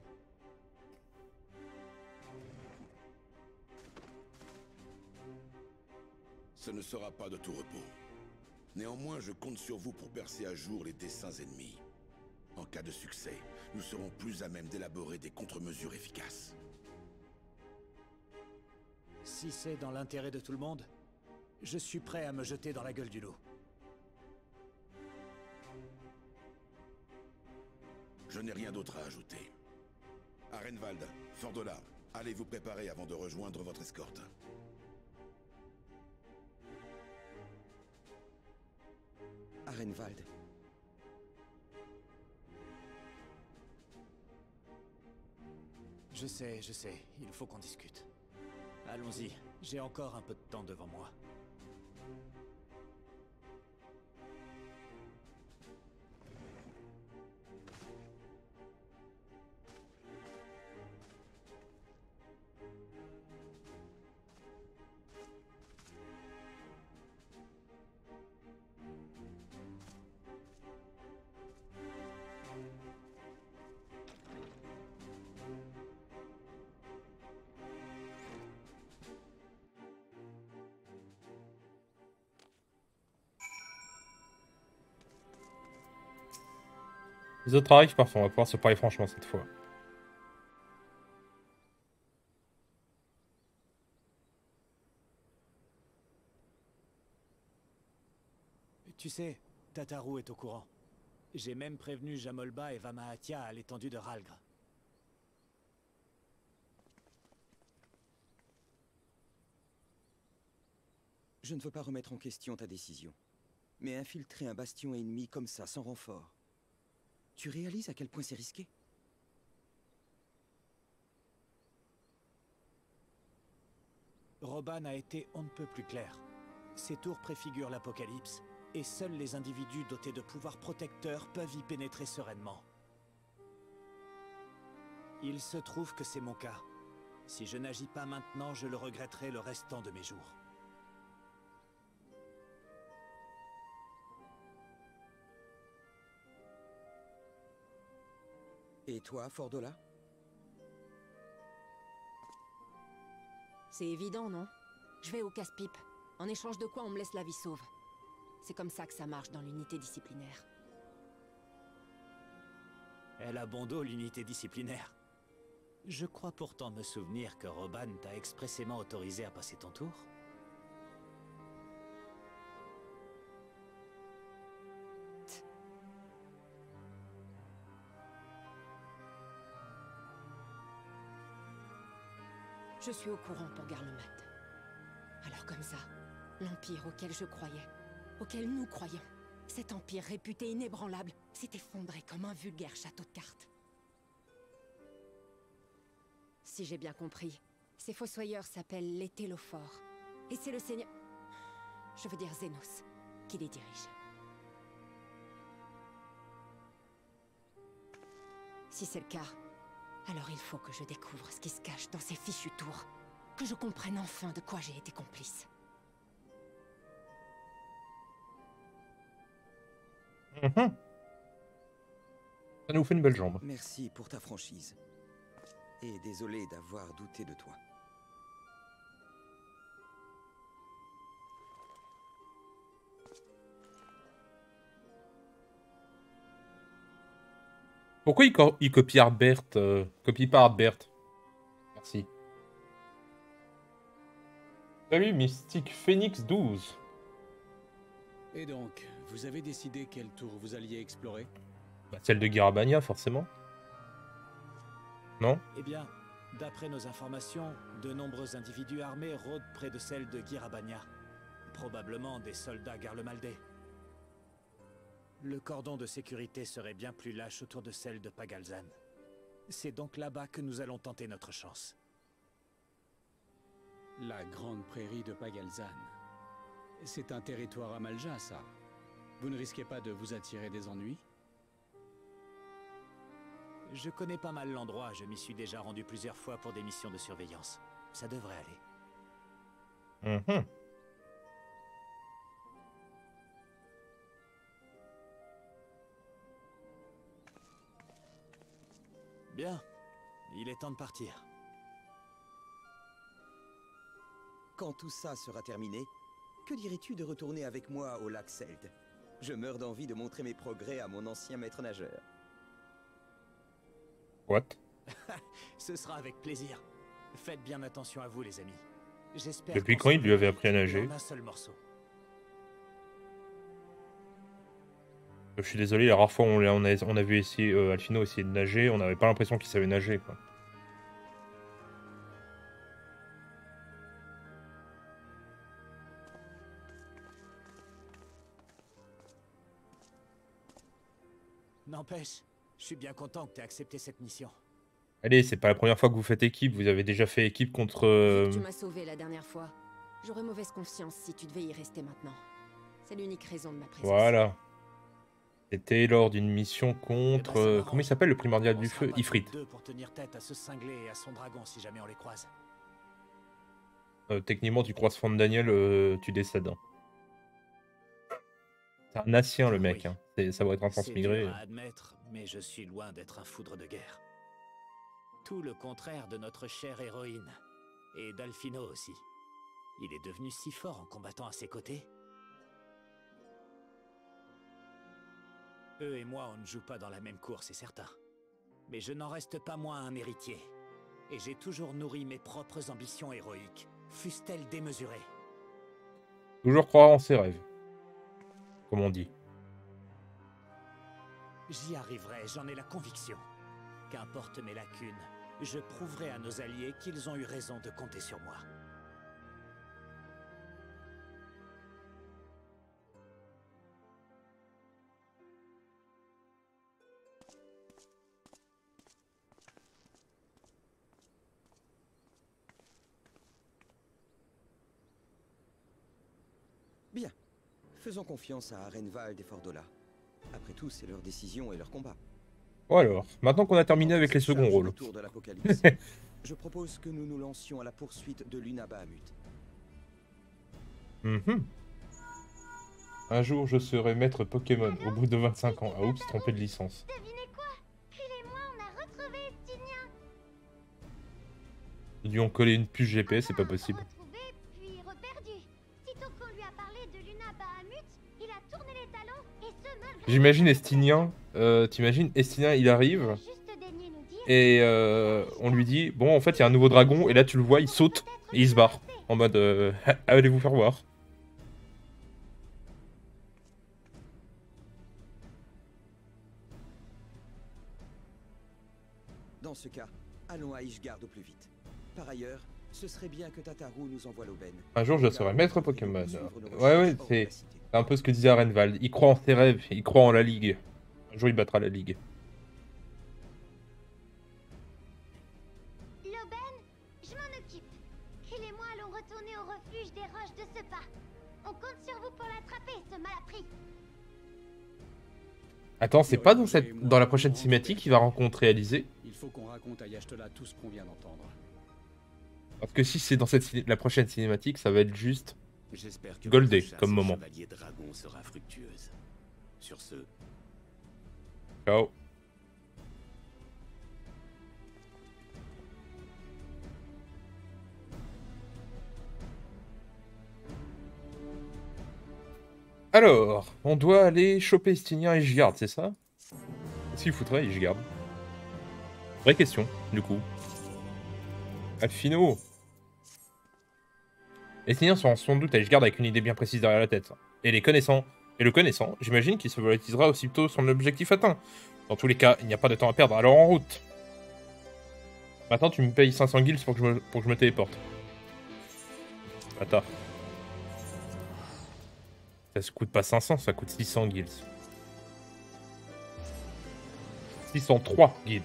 Ce ne sera pas de tout repos. Néanmoins, je compte sur vous pour percer à jour les dessins ennemis. En cas de succès, nous serons plus à même d'élaborer des contre-mesures efficaces. Si c'est dans l'intérêt de tout le monde, je suis prêt à me jeter dans la gueule du loup. Je n'ai rien d'autre à ajouter. Arenvald, Fordola, allez vous préparer avant de rejoindre votre escorte. Arenvald. Je sais, il faut qu'on discute. Allons-y, j'ai encore un peu de temps devant moi. Les autres arrivent parfois, on va pouvoir se parler franchement cette fois. Tu sais, Tataru est au courant. J'ai même prévenu Jamolba et Vamahatia à l'étendue de Ralgr. Je ne veux pas remettre en question ta décision. Mais infiltrer un bastion ennemi comme ça, sans renfort... Tu réalises à quel point c'est risqué? Roban a été on ne peut plus clair. Ces tours préfigurent l'apocalypse, et seuls les individus dotés de pouvoirs protecteurs peuvent y pénétrer sereinement. Il se trouve que c'est mon cas. Si je n'agis pas maintenant, je le regretterai le restant de mes jours. Et toi, Fordola? C'est évident, non? Je vais au casse-pipe. En échange de quoi on me laisse la vie sauve. C'est comme ça que ça marche dans l'unité disciplinaire. Elle a bon dos, l'unité disciplinaire. Je crois pourtant me souvenir que Roban t'a expressément autorisé à passer ton tour. Je suis au courant pour Garlemald. Alors comme ça, l'Empire auquel je croyais, auquel nous croyions, cet empire réputé inébranlable, s'est effondré comme un vulgaire château de cartes. Si j'ai bien compris, ces fossoyeurs s'appellent les Télophores. Et c'est le seigneur... Je veux dire Zénos, qui les dirige. Si c'est le cas, alors il faut que je découvre ce qui se cache dans ces fichus tours. Que je comprenne enfin de quoi j'ai été complice. Ça nous fait une belle jambe. Merci pour ta franchise. Et désolé d'avoir douté de toi. Pourquoi il copie Harbert copie pas Harbert? Merci. Salut Mystique Phoenix 12. Et donc, vous avez décidé quelle tour vous alliez explorer? Bah, celle de Garabania, forcément. Non? Eh bien, d'après nos informations, de nombreux individus armés rôdent près de celle de Girabania. Probablement des soldats garlemaldais. Le cordon de sécurité serait bien plus lâche autour de celle de Pagalzan. C'est donc là-bas que nous allons tenter notre chance. La grande prairie de Pagalzan. C'est un territoire à Malja, ça. Vous ne risquez pas de vous attirer des ennuis? Je connais pas mal l'endroit, je m'y suis déjà rendu plusieurs fois pour des missions de surveillance. Ça devrait aller. Bien, il est temps de partir. Quand tout ça sera terminé, que dirais-tu de retourner avec moi au lac Seld? Je meurs d'envie de montrer mes progrès à mon ancien maître nageur. What? Ce sera avec plaisir. Faites bien attention à vous, les amis. J'espère. Depuis quand il lui avait appris à nager? Un seul morceau. Je suis désolé, la rare fois où on a vu essayer, Alphino essayer de nager, on n'avait pas l'impression qu'il savait nager, quoi. N'empêche, je suis bien content que tu aies accepté cette mission. Allez, c'est pas la première fois que vous faites équipe, vous avez déjà fait équipe contre... Tu m'as sauvé la dernière fois. J'aurais mauvaise conscience si tu devais y rester maintenant. C'est l'unique raison de ma présence. Voilà. C'était lors d'une mission contre... comment il s'appelle le primordial du feu? Ifrit. Pour tenir tête à ce cinglé et à son dragon si jamais on les croise. Techniquement, tu croises Fandaniel, tu décèdes. Hein. C'est un Nassien, le mec. Hein. Ça va être un transmigré. C'est dur à admettre, mais je suis loin d'être un foudre de guerre. Tout le contraire de notre chère héroïne. Et d'Alphino aussi. Il est devenu si fort en combattant à ses côtés. Eux et moi, on ne joue pas dans la même cour, c'est certain. Mais je n'en reste pas moins un héritier. Et j'ai toujours nourri mes propres ambitions héroïques, fussent-elles démesurées. Toujours croire en ses rêves. comme on dit. J'y arriverai, j'en ai la conviction. Qu'importe mes lacunes, je prouverai à nos alliés qu'ils ont eu raison de compter sur moi. Bien. Faisons confiance à Arenvald et Fordola. Après tout, c'est leur décision et leur combat. Bon alors, maintenant qu'on a terminé avec les seconds rôles. Autour de l'Apocalypse, je propose que nous nous lancions à la poursuite de Luna Bahamut. Un jour, je serai maître Pokémon au bout de 25 ans. Ah oups, trompé de licence. Devinez quoi? Phil et moi, on a retrouvé Estinien. Ils lui ont collé une puce GPS, c'est pas possible. Retrouvé, puis reperdu. Sitôt qu'on lui a parlé de Luna Bahamut, il a tourné les talons, et ce malgré... J'imagine Estinien, t'imagines, Estinien il arrive, et on lui dit, bon en fait il y a un nouveau dragon, et là tu le vois, il saute, et il se barre, en mode, allez vous faire voir. Dans ce cas, allons à Ishgard au plus vite. Par ailleurs, ce serait bien que Tataru nous envoie l'aubaine. Un jour je serai maître Pokémon. Ouais, c'est un peu ce que disait Arenvald, il croit en ses rêves, il croit en la Ligue. Un jour il battra la Ligue. L'aubaine, je m'en occupe. Phil et moi allons retourner au refuge des roches de ce pas. On compte sur vous pour l'attraper, ce malappris. Attends, c'est pas dans la prochaine cinématique qu'il va rencontrer Alizé? Il faut qu'on raconte à Y'ashtola tout ce qu'on vient d'entendre. Parce que si c'est dans la prochaine cinématique, ça va être juste J'espère que Goldé votre chasse comme au moment. Chevalier Dragon sera fructueuse. Sur ce, Ciao. Alors, on doit aller choper Estinien et Ishgard, c'est ça? Qu'est-ce qu'il foutrait Ishgard? Vraie question, du coup. Alphino. Estinien sera sans doute à Ishgard avec une idée bien précise derrière la tête. Et le connaissant, j'imagine qu'il se volatilisera aussitôt son objectif atteint. Dans tous les cas, il n'y a pas de temps à perdre, alors en route. Maintenant, tu me payes 500 guilds pour que je me téléporte. Attends. Ça se coûte pas 500, ça coûte 600 guilds. 603 guilds.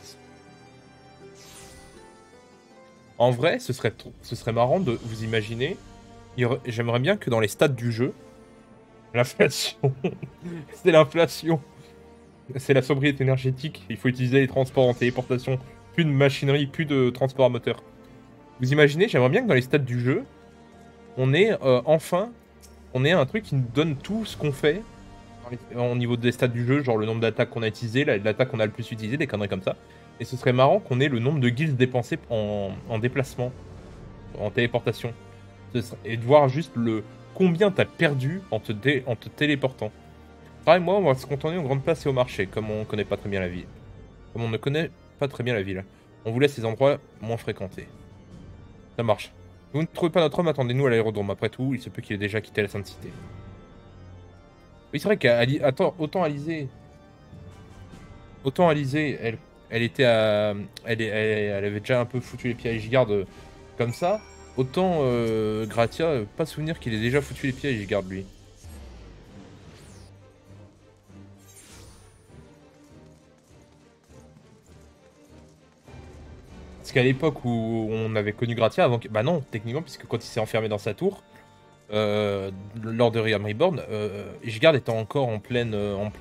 En vrai, ce serait marrant de vous imaginer. J'aimerais bien que dans les stats du jeu, l'inflation, c'est l'inflation. C'est la sobriété énergétique. Il faut utiliser les transports en téléportation. Plus de machinerie, plus de transport à moteur. Vous imaginez, j'aimerais bien que dans les stats du jeu, on ait enfin... On ait un truc qui nous donne tout ce qu'on fait au niveau des stats du jeu, genre le nombre d'attaques qu'on a utilisées, l'attaque qu'on a le plus utilisée, des conneries comme ça. Et ce serait marrant qu'on ait le nombre de guilds dépensés en déplacement, en téléportation. Et de voir juste combien t'as perdu en te téléportant. Pareil, moi, on va se contenter aux grandes places et au marché, comme on connaît pas très bien la ville. Comme on ne connaît pas très bien la ville. On vous laisse les endroits moins fréquentés. Ça marche. Si vous ne trouvez pas notre homme, attendez-nous à l'aérodrome. Après tout, il se peut qu'il ait déjà quitté la Sainte Cité. Oui, c'est vrai autant Alizé, elle était à... Elle avait déjà un peu foutu les pieds à Ishgard comme ça. Autant Gratia, pas souvenir qu'il ait déjà foutu les pieds à Ishgard, lui. Parce qu'à l'époque où on avait connu Gratia, avant que... Bah non, techniquement, puisque quand il s'est enfermé dans sa tour, lors de Realm Reborn, Ishgard était encore en pleine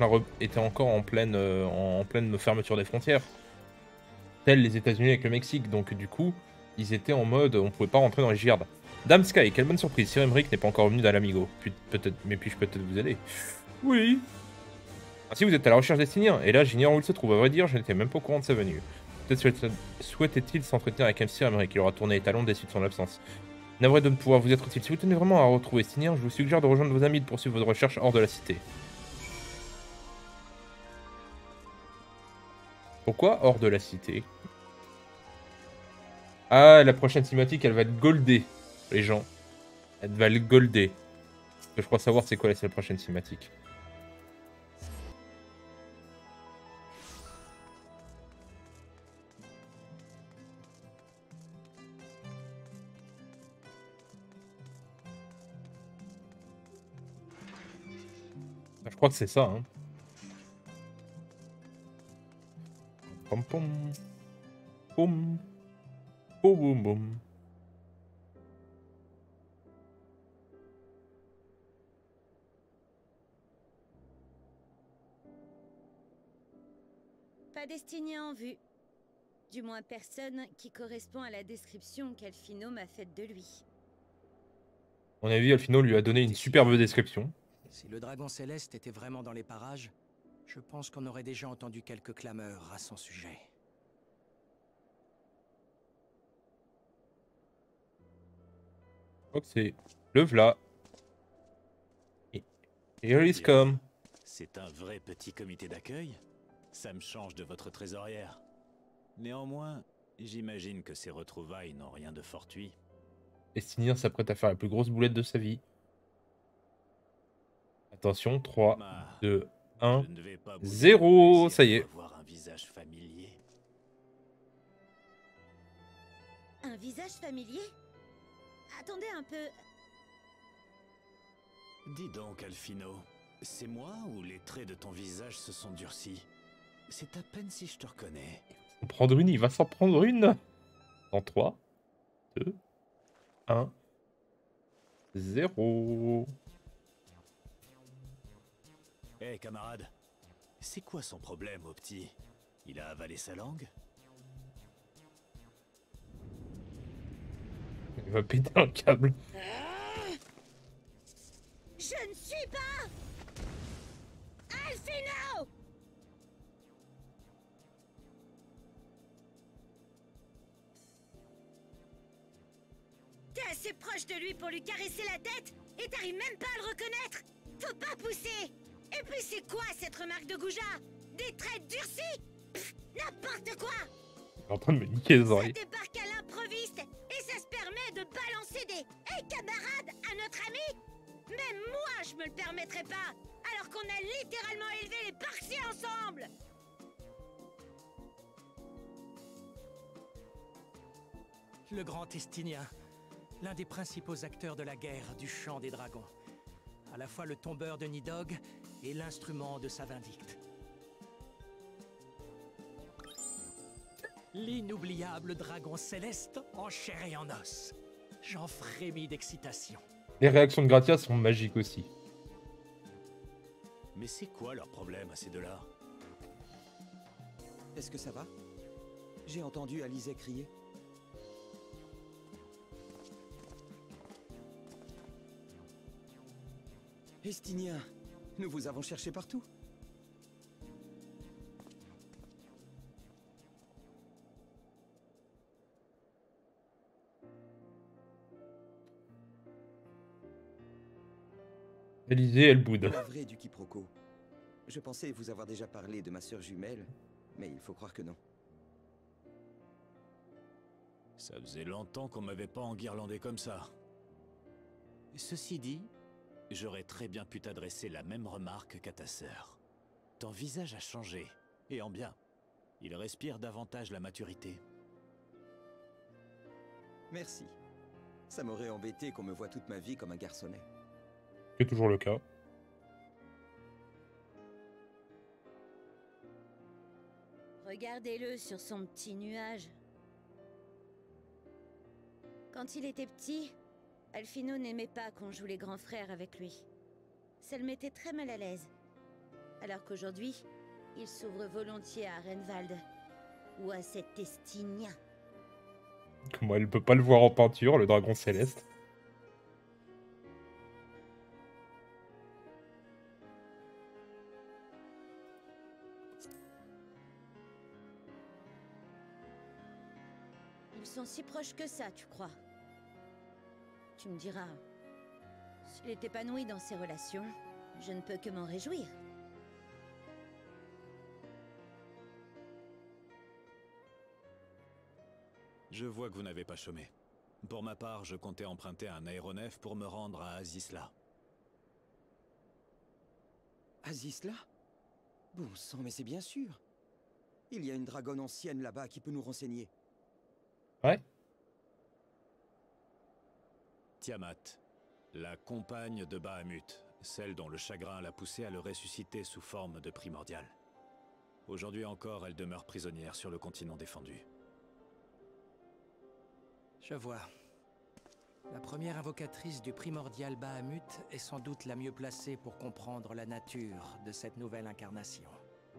fermeture des frontières. Tels les États-Unis avec le Mexique, donc du coup, ils étaient en mode, on pouvait pas rentrer dans Ishgard. Dame Sky, quelle bonne surprise, Sir Emmerich n'est pas encore revenu dans l'Amigo. Mais puis-je peut-être vous aider? Oui. Ainsi, vous êtes à la recherche d'Estinien, et là, j'ignore où il se trouve. À vrai dire, je n'étais même pas au courant de sa venue. Peut-être souhaitait-il s'entretenir avec un Sir Emmerich, qui aura tourné les talons déçu de son absence. Navré de ne pouvoir vous être utile. Si vous tenez vraiment à retrouver Estinien, je vous suggère de rejoindre vos amis et de poursuivre vos recherches hors de la cité. Pourquoi hors de la cité? Ah, la prochaine cinématique, elle va être goldée, les gens. Elle va être goldée. Je crois savoir c'est quoi la prochaine cinématique. Je crois que c'est ça. Hein. Pom pom. Boum. Boum boum boum. Pas d'Estinien en vue. Du moins personne qui correspond à la description qu'Alfino m'a faite de lui. À mon avis, Alfino lui a donné une superbe description. Si le dragon céleste était vraiment dans les parages, je pense qu'on aurait déjà entendu quelques clameurs à son sujet. Je crois que c'est le v'là. Here is come. C'est un vrai petit comité d'accueil. Ça me change de votre trésorière. Néanmoins, j'imagine que ces retrouvailles n'ont rien de fortuit. Estinien s'apprête à faire la plus grosse boulette de sa vie. Attention, 3, 2, 1, 0. Ça y est. Un visage familier. Un visage familier? Attendez un peu. Dis donc, Alfino, c'est moi ou les traits de ton visage se sont durcis? C'est à peine si je te reconnais. Il va s'en prendre une, il va s'en prendre une. En 3, 2, 1, 0. Hé, camarade, c'est quoi son problème au petit? Il a avalé sa langue? Il va péter un câble. Je ne suis pas Alfino! T'es assez proche de lui pour lui caresser la tête et t'arrives même pas à le reconnaître. Faut pas pousser. Et puis c'est quoi cette remarque de goujat? Des traits durcis? Pff, n'importe quoi. Il est en train de me niquer les oreilles. Ça débarque à l'improviste et ça se permet de balancer des « Hey camarade » à notre ami. Même moi je me le permettrais pas, alors qu'on a littéralement élevé les Parxies ensemble. Le grand Estinien, l'un des principaux acteurs de la guerre du Chant des Dragons. À la fois le tombeur de Nidhogg et l'instrument de sa vindicte. L'inoubliable dragon céleste en chair et en os. J'en frémis d'excitation. Les réactions de Gratia sont magiques aussi. Mais c'est quoi leur problème à ces deux-là? Est-ce que ça va? J'ai entendu Alizé crier. Estinien, nous vous avons cherché partout. Alizé, elle boude. Navré du quiproquo. Je pensais vous avoir déjà parlé de ma sœur jumelle, mais il faut croire que non. Ça faisait longtemps qu'on m'avait pas enguirlandé comme ça. Ceci dit, j'aurais très bien pu t'adresser la même remarque qu'à ta sœur. Ton visage a changé, et en bien. Il respire davantage la maturité. Merci. Ça m'aurait embêté qu'on me voie toute ma vie comme un garçonnet. C'est toujours le cas. Regardez-le sur son petit nuage. Quand il était petit, Alfino n'aimait pas qu'on joue les grands frères avec lui. Ça le mettait très mal à l'aise. Alors qu'aujourd'hui, il s'ouvre volontiers à Renwald. Ou à cet Estinien. Comment elle peut pas le voir en peinture, le dragon céleste? Ils sont si proches que ça, tu crois? Tu me diras, s'il est épanoui dans ses relations, je ne peux que m'en réjouir. Je vois que vous n'avez pas chômé. Pour ma part, je comptais emprunter un aéronef pour me rendre à Azisla. Azisla? Bon sang, mais c'est bien sûr. Il y a une dragonne ancienne là-bas qui peut nous renseigner. Ouais. Tiamat, la compagne de Bahamut, celle dont le chagrin l'a poussée à le ressusciter sous forme de primordial. Aujourd'hui encore, elle demeure prisonnière sur le continent défendu. Je vois. La première invocatrice du primordial Bahamut est sans doute la mieux placée pour comprendre la nature de cette nouvelle incarnation.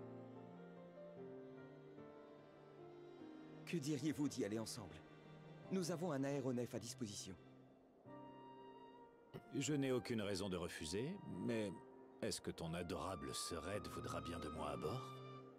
Que diriez-vous d'y aller ensemble? Nous avons un aéronef à disposition. Je n'ai aucune raison de refuser, mais est-ce que ton adorable sœurette voudra bien de moi à bord?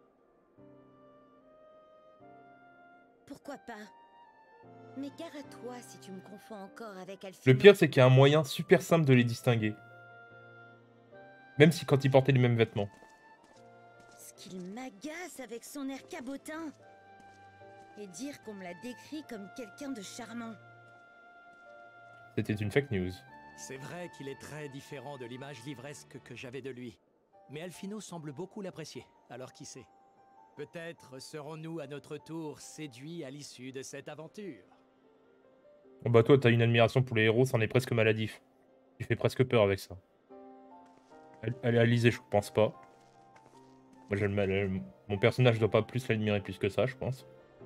Pourquoi pas? Mais gare à toi si tu me confonds encore avec Alphino. Le pire, c'est qu'il y a un moyen super simple de les distinguer. Même si quand ils portaient les mêmes vêtements. Ce qu'il m'agace avec son air cabotin. Et dire qu'on me l'a décrit comme quelqu'un de charmant. C'était une fake news. C'est vrai qu'il est très différent de l'image livresque que j'avais de lui. Mais Alphino semble beaucoup l'apprécier, alors qui sait? Peut-être serons-nous à notre tour séduits à l'issue de cette aventure. Oh bah toi, t'as une admiration pour les héros, c'en est presque maladif. Tu fais presque peur avec ça. Alizé, je pense pas. Moi, mon personnage doit pas plus l'admirer plus que ça, je pense.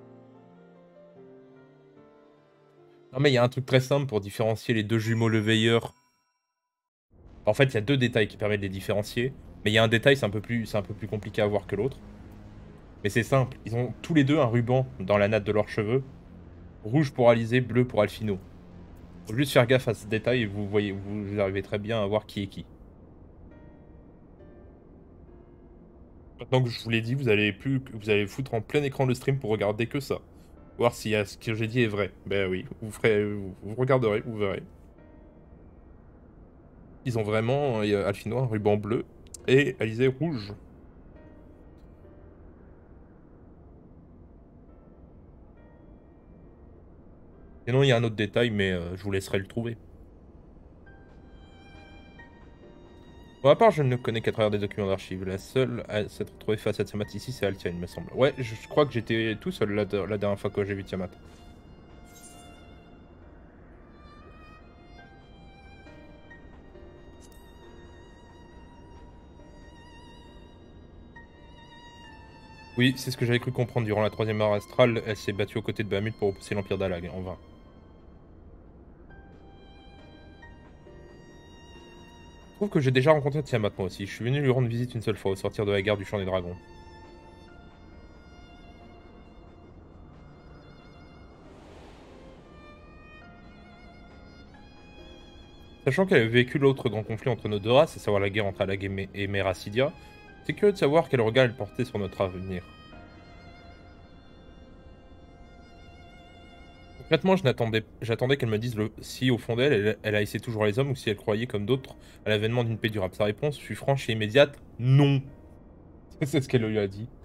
Non mais il y a un truc très simple pour différencier les deux jumeaux le veilleur. En fait, il y a deux détails qui permettent de les différencier. Mais il y a un détail, c'est un peu plus compliqué à voir que l'autre. Mais c'est simple, ils ont tous les deux un ruban dans la natte de leurs cheveux. Rouge pour Alizé, bleu pour Alphino. Faut juste faire gaffe à ce détail et vous arrivez très bien à voir qui est qui. Maintenant que je vous l'ai dit, vous allez foutre en plein écran le stream pour regarder que ça. Voir si ce que j'ai dit est vrai. Ben oui, vous regarderez, vous verrez. Ils ont vraiment, Alphino, un ruban bleu et Alizé rouge. Sinon, il y a un autre détail, mais je vous laisserai le trouver. Pour ma part, je ne connais qu'à travers des documents d'archives. La seule à s'être retrouvée face à Tiamat ici, c'est Altia, il me semble. Ouais, je crois que j'étais tout seul la dernière fois que j'ai vu Tiamat. Oui, c'est ce que j'avais cru comprendre. Durant la troisième ère astrale, elle s'est battue aux côtés de Bahamut pour repousser l'Empire d'Alag, en vain. Je trouve que j'ai déjà rencontré Tiamat moi aussi. Je suis venu lui rendre visite une seule fois au sortir de la guerre du Champ des Dragons. Sachant qu'elle avait vécu l'autre grand conflit entre nos deux races, à savoir la guerre entre Alag et Meracidia, c'est curieux de savoir quel regard elle portait sur notre avenir. Concrètement, j'attendais qu'elle me dise si au fond d'elle, elle haïssait toujours les hommes ou si elle croyait comme d'autres à l'avènement d'une paix durable. Sa réponse fut franche et immédiate, non. C'est ce qu'elle lui a dit.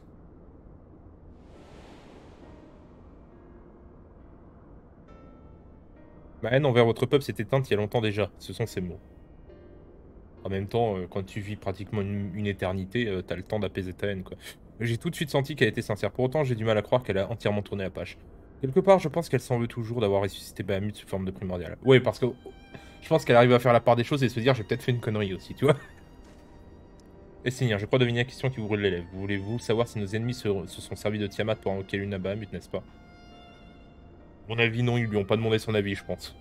Ma haine envers votre peuple s'est éteinte il y a longtemps déjà, ce sont ses mots. En même temps, quand tu vis pratiquement une éternité, t'as le temps d'apaiser ta haine, quoi. J'ai tout de suite senti qu'elle était sincère. Pour autant, j'ai du mal à croire qu'elle a entièrement tourné la page. Quelque part, je pense qu'elle s'en veut toujours d'avoir ressuscité Bahamut sous forme de primordial. Ouais, parce que je pense qu'elle arrive à faire la part des choses et se dire j'ai peut-être fait une connerie aussi, tu vois. Et Seigneur, je crois deviner la question qui vous brûle les lèvres. Voulez-vous savoir si nos ennemis se sont servis de Tiamat pour invoquer l'une à Bahamut, n'est-ce pas? Mon avis, non, ils lui ont pas demandé son avis, je pense.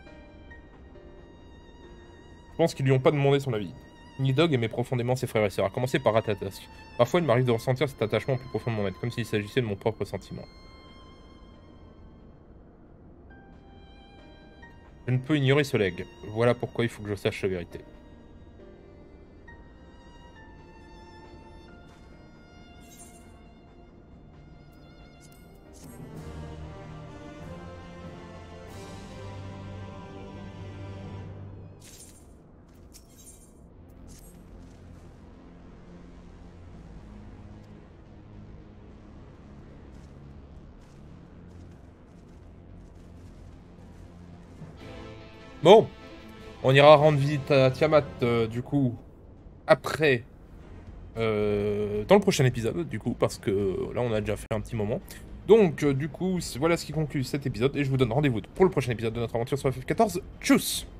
Je pense qu'ils lui ont pas demandé son avis. Nidhogg aimait profondément ses frères et sœurs, à commencer par Ratatosk. Parfois, il m'arrive de ressentir cet attachement plus profond de mon être, comme s'il s'agissait de mon propre sentiment. Je ne peux ignorer ce legs. Voilà pourquoi il faut que je sache la vérité. Bon, on ira rendre visite à Tiamat, du coup, après, dans le prochain épisode, du coup, parce que là, on a déjà fait un petit moment. Donc, du coup, voilà ce qui conclut cet épisode, et je vous donne rendez-vous pour le prochain épisode de notre aventure sur FF14. Tchuss!